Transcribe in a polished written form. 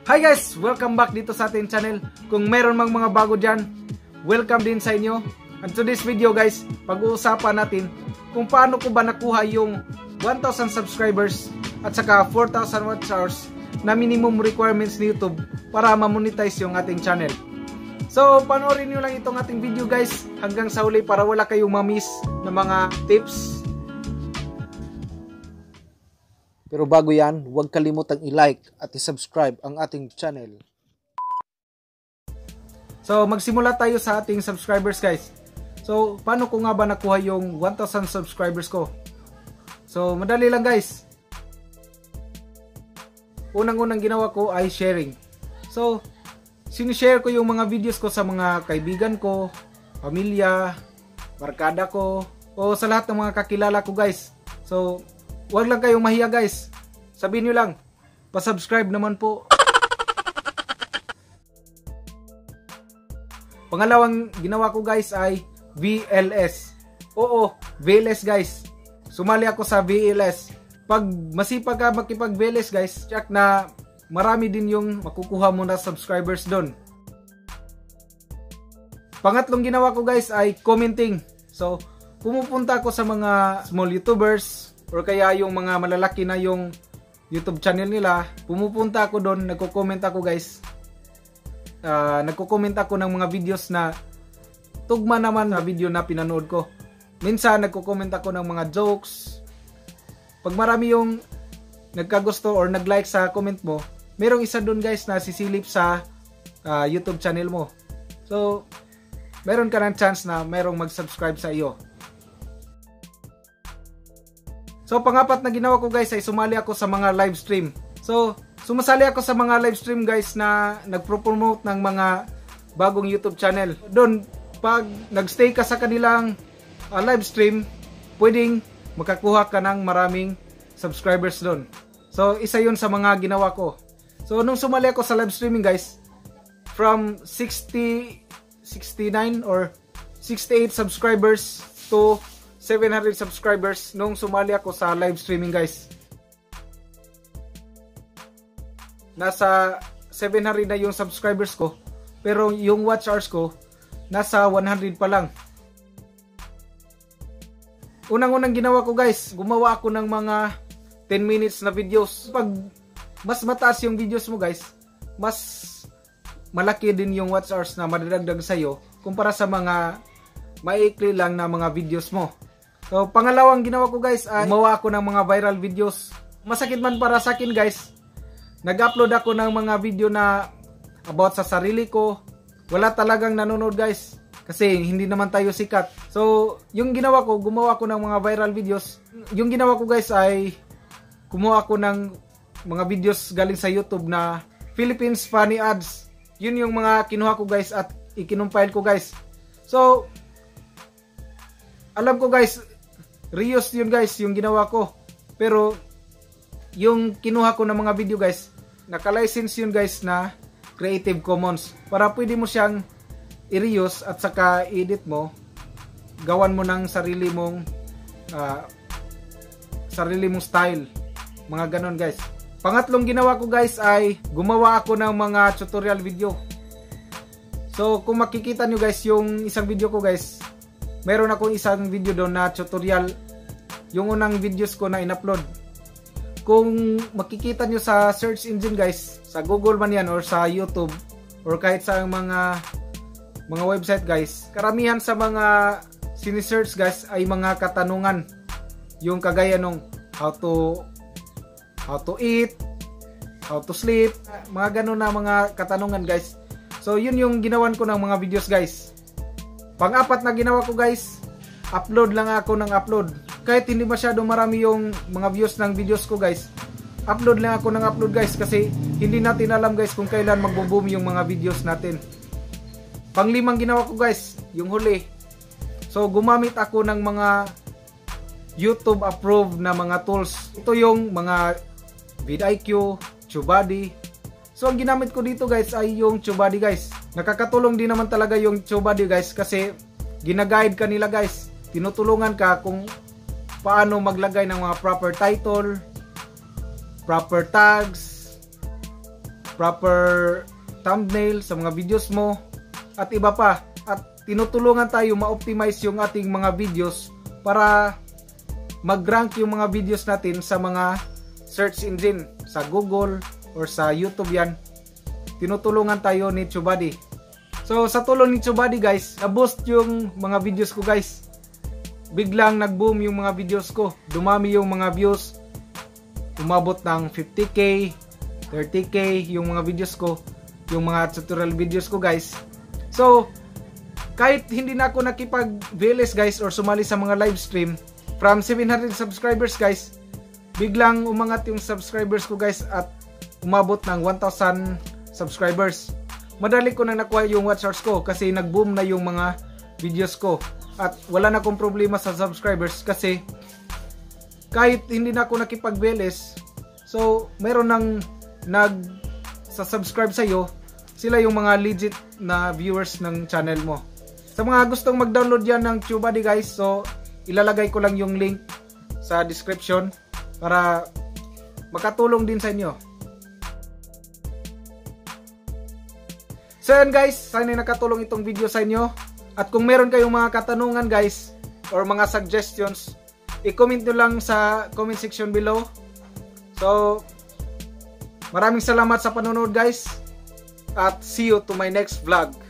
Hi guys! Welcome back dito sa ating channel. Kung meron mang mga bago dyan, welcome din sa inyo. And today's video guys, pag-uusapan natin kung paano ko ba nakuha yung 1,000 subscribers at saka 4,000 watch hours na minimum requirements ni YouTube para ma-monetize yung ating channel. So, panoorin nyo lang itong ating video guys hanggang sa huli para wala kayong ma-miss na mga tips. Pero bago yan, huwag kalimutang i-like at i-subscribe ang ating channel. So, magsimula tayo sa ating subscribers guys. So, paano ko nga ba nakuha yung 1,000 subscribers ko? So, madali lang guys. Unang-unang ginawa ko ay sharing. So, sinishare ko yung mga videos ko sa mga kaibigan ko, pamilya, barkada ko, o sa lahat ng mga kakilala ko guys. So, huwag lang kayong mahiya guys. Sabihin nyo lang, pa-subscribe naman po. Pangalawang ginawa ko guys ay VLS. Oo, VLS guys. Sumali ako sa VLS. Pag masipag ka makipag-VLS guys, check na marami din yung makukuha mo na subscribers doon. Pangatlong ginawa ko guys ay commenting. So, pumupunta ako sa mga small YouTubers or kaya yung mga malalaki na yung YouTube channel nila. Pumupunta ako doon, nagko-comment ako guys. Nagko-comment ako ng mga videos na tugma naman na video na pinanood ko. Minsan nagko-comment ako ng mga jokes. Pag marami yung nagkagusto or nag-like sa comment mo, merong isa doon guys na sisilip sa YouTube channel mo. So, meron ka ng chance na merong mag-subscribe sa iyo. So, pangapat na ginawa ko guys ay sumali ako sa mga live stream. So, sumasali ako sa mga live stream guys na nagpro-promote ng mga bagong YouTube channel. Doon, pag nagstay ka sa kanilang live stream, pwedeng makakuha ka ng maraming subscribers doon. So, isa yun sa mga ginawa ko. So, nung sumali ako sa live streaming guys, from 69 or 68 subscribers to 700 subscribers nung sumali ako sa live streaming guys. Nasa 700 na yung subscribers ko, pero yung watch hours ko nasa 100 pa lang. Unang-unang ginawa ko guys, gumawa ako ng mga 10 minutes na videos. Pag mas mataas yung videos mo guys, mas malaki din yung watch hours na madadagdag sa'yo kumpara sa mga maikli lang na mga videos mo. So, pangalawang ginawa ko guys ay gumawa ako ng mga viral videos. Masakit man para sa akin guys, nag-upload ako ng mga video na about sa sarili ko. Wala talagang nanonood guys kasi hindi naman tayo sikat. So, yung ginawa ko, gumawa ko ng mga viral videos. Yung ginawa ko guys ay gumawa ko ng mga videos galing sa YouTube na Philippines Funny Ads. Yun yung mga kinuha ko guys at ikinumpile ko guys. So, alam ko guys, reuse yun guys yung ginawa ko. Pero, yung kinuha ko ng mga video guys, naka-license yun guys na Creative Commons. Para pwede mo siyang i-reuse at saka edit mo, gawan mo ng sarili mong style. Mga ganon guys. Pangatlong ginawa ko guys ay gumawa ako ng mga tutorial video. So kung makikita nyo guys yung isang video ko guys, meron akong isang video doon na tutorial. Yung unang videos ko na in-upload. Kung makikita nyo sa search engine guys, sa Google man yan or sa YouTube or kahit sa mga website guys, karamihan sa mga sinisearch guys ay mga katanungan. Yung kagaya nung how to eat, how to sleep, mga ganun na mga katanungan guys. So yun yung ginawan ko ng mga videos guys. Pang-apat na ginawa ko guys, upload lang ako ng upload. Kahit hindi masyadong marami yung mga views ng videos ko guys, upload lang ako ng upload guys kasi hindi natin alam guys kung kailan magbo-boom yung mga videos natin. Panglimang ginawa ko guys, yung huli. So gumamit ako ng mga YouTube approved na mga tools. Ito yung mga vidIQ, Tubebuddy. So ang ginamit ko dito guys ay yung Tubebuddy guys. Nakakatulong din naman talaga yung Tubebuddy guys kasi ginaguide ka nila guys. Tinutulungan ka kung paano maglagay ng mga proper title, proper tags, proper thumbnail sa mga videos mo, at iba pa. At tinutulungan tayo ma-optimize yung ating mga videos para mag-rank yung mga videos natin sa mga search engine, sa Google or sa YouTube yan. Tinutulungan tayo ni Tubebuddy. So sa tulong ni Tubebuddy guys, na-boost yung mga videos ko guys. Biglang nag-boom yung mga videos ko. Dumami yung mga views. Umabot ng 50k, 30k yung mga videos ko, yung mga tutorial videos ko guys. So kahit hindi na ako nakipag-VLS guys or sumali sa mga live stream, from 700 subscribers guys, biglang umangat yung subscribers ko guys at umabot ng 1,000 subscribers. Madali ko nang nakuha yung watch hours ko kasi nag-boom na yung mga videos ko. At wala na akong problema sa subscribers kasi kahit hindi na ako nakipag-VLS, so meron nang nag-subscribe sa'yo, sila yung mga legit na viewers ng channel mo. Sa mga gustong mag-download yan ng Tubebuddy guys, so ilalagay ko lang yung link sa description para makatulong din sa inyo. So yan guys, sana nakatulong itong video sa inyo. At kung meron kayong mga katanungan guys or mga suggestions, i-comment nyo lang sa comment section below. So maraming salamat sa panonood guys, at see you to my next vlog.